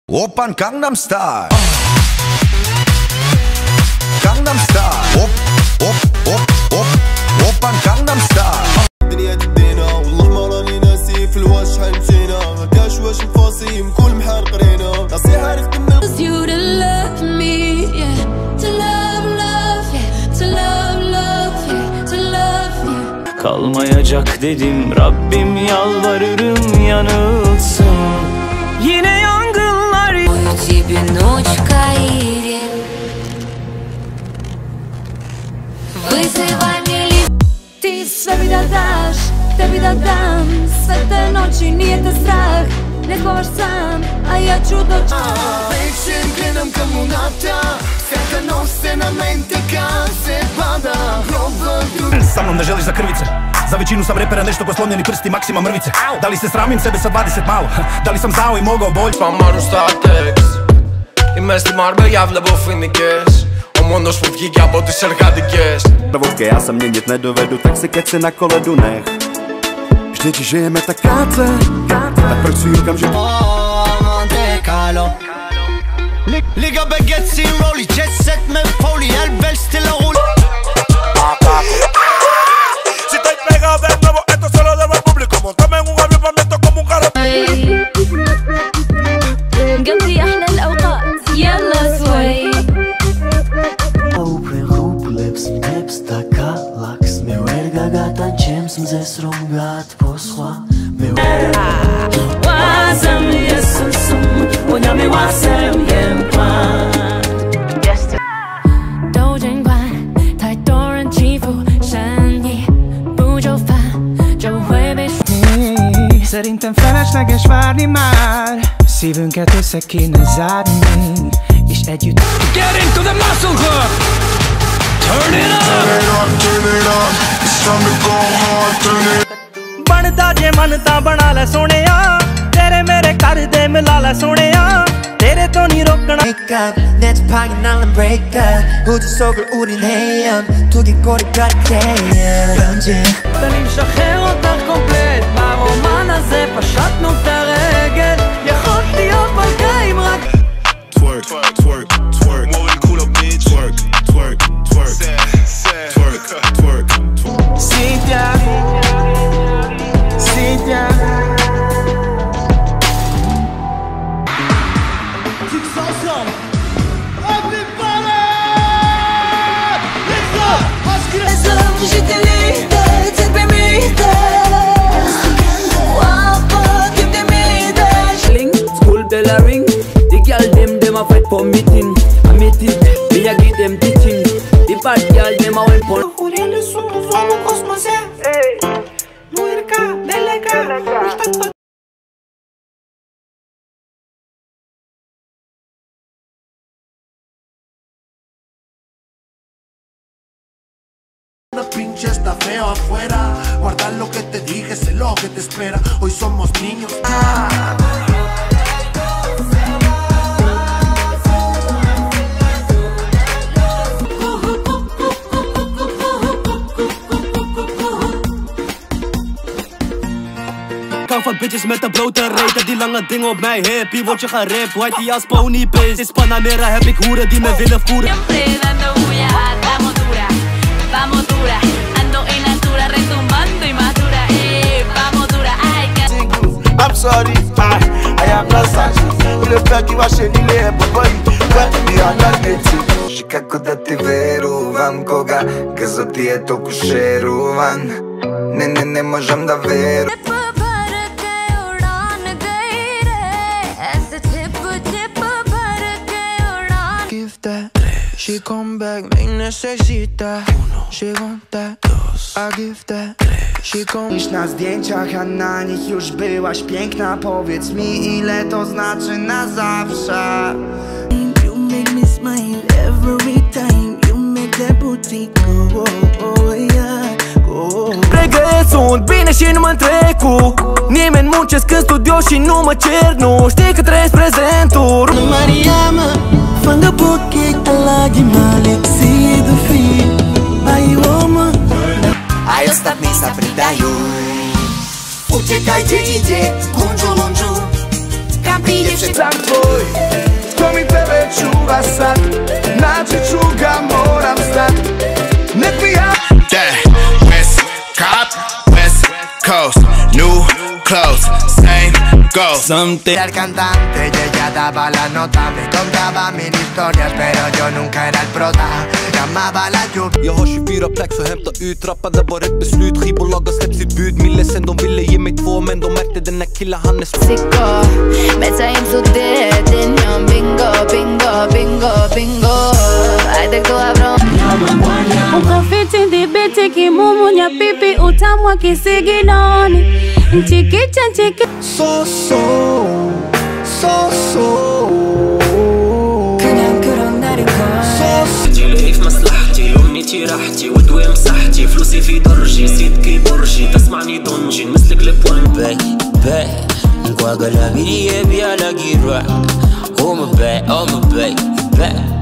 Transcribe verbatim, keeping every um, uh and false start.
Oppan Gangnam Style. Gangnam Style. Op, op, op, op. Oppan Gangnam Style. الدنيا تدينا والله ما راني ناسي في الواش شحال مشينا ما كاش واش نفاصي كل محار قرينا نصيحة عرفت من you to love me, yeah. To love, love, yeah. To love, love, yeah. To love you. Kalmayacak dedim Rabbim yalvarırım yanılsın. Yine yangınlar. Ой, тебе ночка и вызывай мили. Ти sve mi da daš, tebi da dam. Sve te noći nije te strah. Ne spavaš sam, a ja ću doći. Вече гледам към луната всяка нощ се на мен така се пада. Пробвам Sa mnom ne želiš za krvice. Za većinu sam repera nešto ko slomljeni prsti Maksima mrvice. Da li se sramim sebe sa dvadeset malo? Da li sam znao i mogao bolje? Pa marru statex Η μες στη Μάρμπεγια βλέπω φοινικές. Ο μόνος που βγήκε από τις εργατικές. Vodke, já se měnit nedovedu, tak si keci na kole jdu nech. Vždyť žijeme tak krátce, tak proč si říkám, že Monte Carlo Liga baguettes in rollie, jet set med poli, al vel stille og roligt. Si estoy pegado de nuevo, esto se lo debo al público. Montame en un avión, me meto como un carro. قضي أحلى الأوقات يلا شوي. Open hoop lips, lips taka laks. Meu erga gata gems, mzes romgat poswa. Meu wasam yesum sum, onyame wasam yempa. Dojen guan, tai doran jifu, shan yi, buzsó fa, zsó hui Szerintem felesleges várni már. Szívünket össze kéne zárni, és együtt. Get into the muscle club! Turn it up! Turn it up, turn it up. It's time to go hard, turn it up. ਬਣਦਾ ਜੇ ਮਨ ਤਾਂ ਬਣਾ ਲੈ ਸੋਹਣਿਆ ਤੇਰੇ ਮੇਰੇ ਘਰ ਦੇ ਮਿਲਾ ਲੈ ਸੋਹਣਿਆ ਤੇਰੇ ਤੋਂ ਨਹੀਂ ਰੋਕਣਾ Wake up, 내 지팡이 날란 break up 우주 속을 우린 헤엄 두개골이 같아 번지 אני משחרר אותך קומפלט מהרומן הזה פשטנו את הרגל יכולת להיות ברגעים רק Twerk, twerk, twerk. Mueve el culo, bitch. Twerk, twerk, twerk. Twerk, twerk, twerk. Szétja, szétja. School bell a ring the girl them them a fight for meeting I meet it me a give them teaching the bad girl them a went for Urele somos omul cosmose. Nu erca, delega, uita Pinche está feo afuera. Guarda lo que te dije, sé lo que te espera. Hoy somos niños. Ah. Kan van bitches met een blote reet. Die lange ding op mij hip. Hier word je geript. White die als ponypace. In Panamera heb ik hoeren die me willen voeren. Vamos dura, ando en altura, retumbando y madura, eh, vamos dura, ay, que... I'm sorry, I, I am not sorry. Le père qui va chez lui, les boy, but me on a native. Și kako da ti veruvam koga Kazo ti je toliko šeruvan Ne, ne, ne možem da verujem Give that, she come back, me necesita. She want that, I give that, she come. Niż na zdjęciach, a na nich już byłaś piękna. Powiedz mi, ile to znaczy na zawsze. You make me smile every time. You make that booty go, oh yeah, go. Pregăt sunt bine și nu mă întrec cu nimeni. Muncesc în studio și nu mă cer. Nu știi că trăiesc prezentul. Mariama, van de boekje, alagi malik, zie de fie. Ai oma, Ai ostatni sa predaju. Uciekajcie, idzie, kunżu, lunżu. Capri Sam tvoj, to mi tebe čuva sad. Naći ću ga, moram znat. Nek mi ja West Cop, West Coast, new clothes, same goals. Something. Era el cantante y ella daba la nota. Me contaba mil historias pero yo nunca era el prota. Llamaba la lluvia. Jag har tjugofyra plex och hämta ut. Rappade var ett beslut. Skivbolagen släppt sitt bud. Mille sen de ville ge mig två. Men de märkte den här killen han är Sicko, mezza in su detención. Bingo, bingo, bingo, bingo. Ai de tu abro. Ukafiti ndibiti kimumunya pipi. Utamwa kisiginoni. Chikicha chiki. So so, so so. 그냥 그런 날인걸. جيلي في مصلحتي أمنيتي راحتي ودوي مساحتي فلوسي في درجي صدقي برجي تسمعني دنجي مثلك لبوان باي باي نقوى قلبي لي يبي على قيرة أم باي أم باي باي